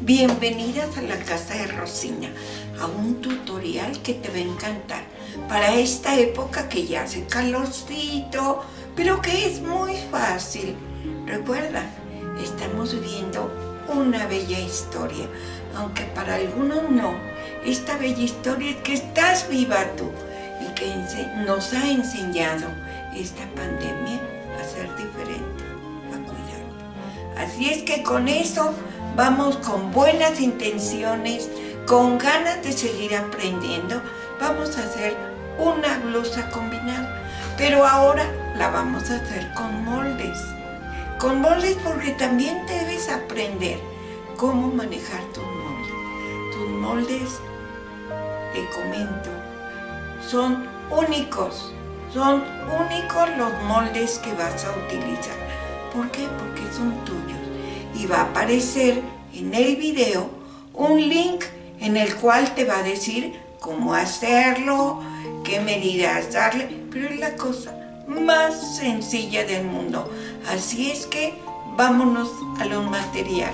Bienvenidas a la casa de Rosina, a un tutorial que te va a encantar para esta época que ya hace calorcito, pero que es muy fácil. Recuerda, estamos viviendo una bella historia, aunque para algunos no. Esta bella historia es que estás viva tú y que nos ha enseñado esta pandemia a ser diferente, a cuidar. Así es que con eso vamos con buenas intenciones, con ganas de seguir aprendiendo. Vamos a hacer una blusa combinada, pero ahora la vamos a hacer con moldes. Con moldes porque también debes aprender cómo manejar tus moldes. Tus moldes, te comento, son únicos. Son únicos los moldes que vas a utilizar. ¿Por qué? Porque son tuyos. Y va a aparecer en el video un link en el cual te va a decir cómo hacerlo, qué medidas darle, pero es la cosa más sencilla del mundo. Así es que vámonos a los materiales.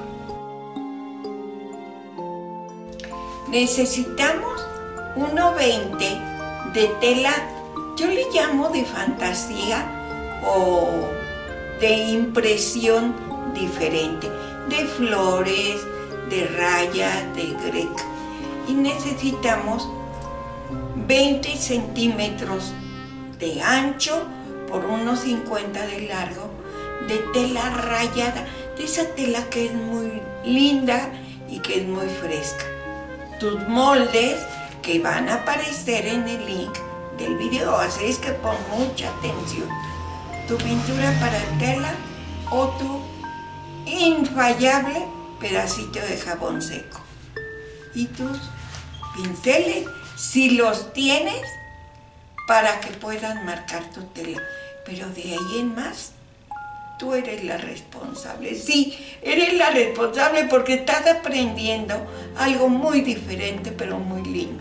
Necesitamos 1/20 de tela, yo le llamo de fantasía o de impresión diferente, de flores, de rayas, de greca. Y necesitamos 20 centímetros de ancho por unos 50 de largo, de tela rayada, de esa tela que es muy linda y que es muy fresca. Tus moldes que van a aparecer en el link del video, así es que pon mucha atención. Tu pintura para tela o tu infallable pedacito de jabón seco. Y tus pinceles, si los tienes, para que puedas marcar tu tela. Pero de ahí en más, tú eres la responsable. Sí, eres la responsable porque estás aprendiendo algo muy diferente, pero muy lindo.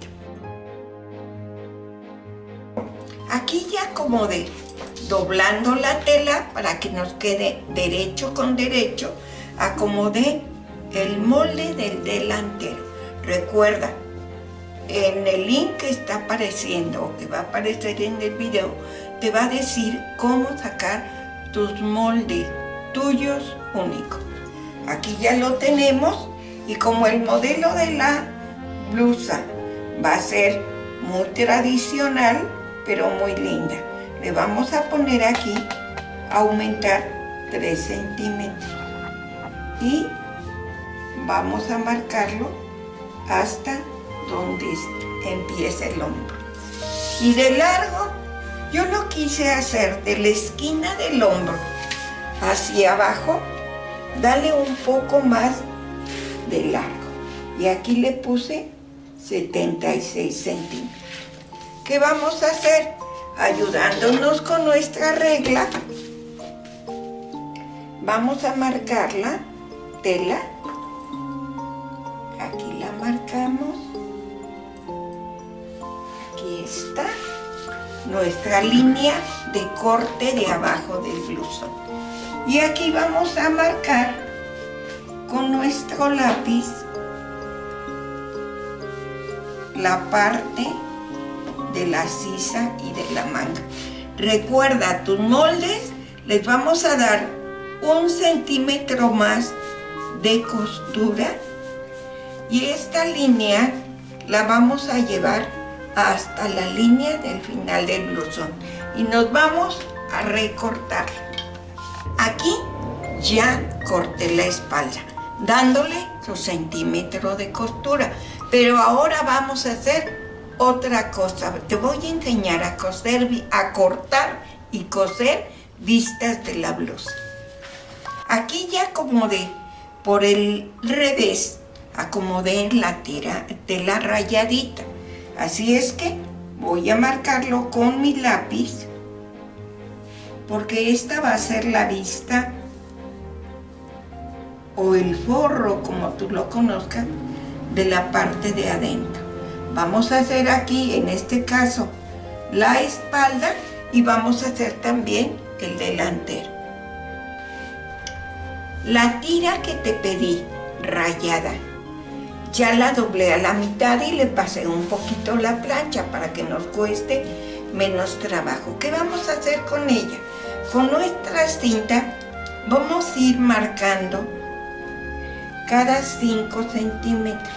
Aquí ya acomodé, doblando la tela para que nos quede derecho con derecho, acomodé el molde del delantero. Recuerda, en el link que está apareciendo, o que va a aparecer en el video, te va a decir cómo sacar tus moldes tuyos únicos. Aquí ya lo tenemos, y como el modelo de la blusa va a ser muy tradicional, pero muy linda, le vamos a poner aquí, aumentar 3 centímetros y vamos a marcarlo hasta donde empieza el hombro. Y de largo, yo lo quise hacer de la esquina del hombro hacia abajo, dale un poco más de largo. Y aquí le puse 76 centímetros. ¿Qué vamos a hacer? Ayudándonos con nuestra regla, vamos a marcar la tela. Aquí la marcamos. Aquí está nuestra línea de corte de abajo del blusón. Y aquí vamos a marcar con nuestro lápiz la parte de la sisa y de la manga. Recuerda, tus moldes les vamos a dar 1 centímetro más de costura y esta línea la vamos a llevar hasta la línea del final del blusón y nos vamos a recortar. Aquí ya corté la espalda dándole su centímetro de costura, pero ahora vamos a hacer otra cosa. Te voy a enseñar a coser, a cortar y coser vistas de la blusa. Aquí ya acomodé por el revés, acomodé la tela rayadita. Así es que voy a marcarlo con mi lápiz porque esta va a ser la vista o el forro, como tú lo conozcas, de la parte de adentro. Vamos a hacer aquí, en este caso, la espalda y vamos a hacer también el delantero. La tira que te pedí rayada. Ya la doblé a la mitad y le pasé un poquito la plancha para que nos cueste menos trabajo. ¿Qué vamos a hacer con ella? Con nuestra cinta vamos a ir marcando cada 5 centímetros.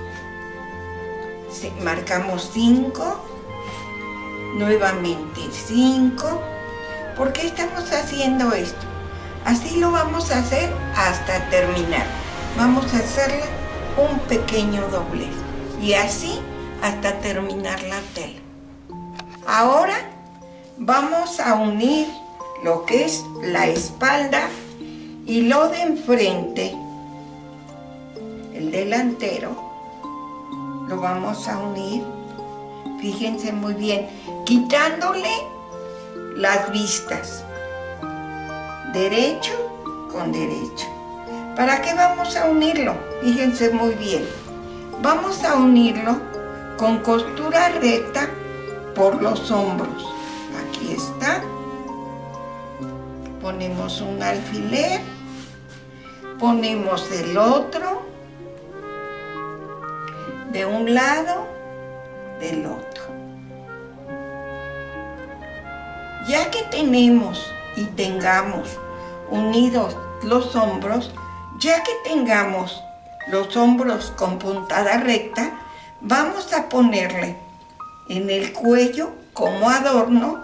Marcamos 5, nuevamente 5. ¿Por qué estamos haciendo esto? Así lo vamos a hacer hasta terminar. Vamos a hacerle un pequeño doblez y así hasta terminar la tela. Ahora vamos a unir lo que es la espalda y lo de enfrente, el delantero, lo vamos a unir, fíjense muy bien, quitándole las vistas, derecho con derecho. ¿Para qué vamos a unirlo? Fíjense muy bien. Vamos a unirlo con costura recta por los hombros. Aquí está. Ponemos un alfiler, ponemos el otro, de un lado, del otro. Ya que tenemos y tengamos unidos los hombros, ya que tengamos los hombros con puntada recta, vamos a ponerle en el cuello como adorno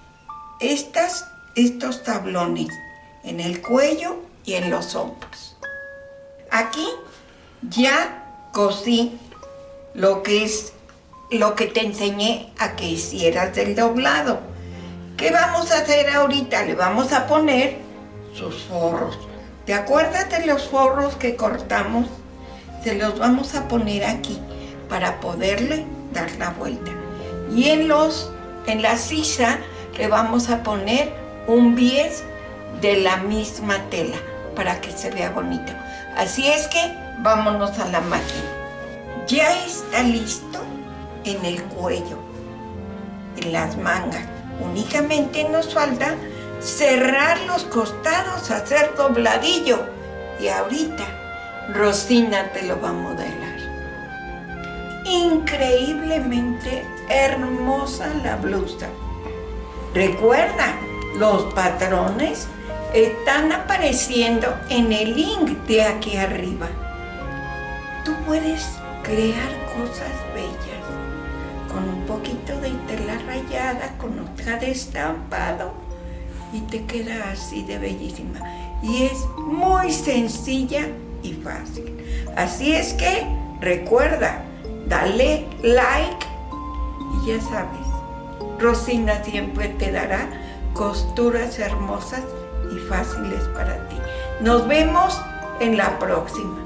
estos tablones en el cuello y en los hombros. Aquí ya cosí lo que te enseñé a que hicieras del doblado. ¿Qué vamos a hacer ahorita? Le vamos a poner sus forros. ¿Te acuerdas de los forros que cortamos? Se los vamos a poner aquí para poderle dar la vuelta. Y en la sisa le vamos a poner un bies de la misma tela para que se vea bonito. Así es que vámonos a la máquina. Ya está listo en el cuello, en las mangas. Únicamente nos falta cerrar los costados, hacer dobladillo. Y ahorita Rosina te lo va a modelar. Increíblemente hermosa la blusa. Recuerda, los patrones están apareciendo en el link de aquí arriba. Tú puedes crear cosas bellas con un poquito de tela rayada, con hoja de estampado y te queda así de bellísima. Y es muy sencilla y fácil. Así es que recuerda, dale like y ya sabes, Rosina siempre te dará costuras hermosas y fáciles para ti. Nos vemos en la próxima.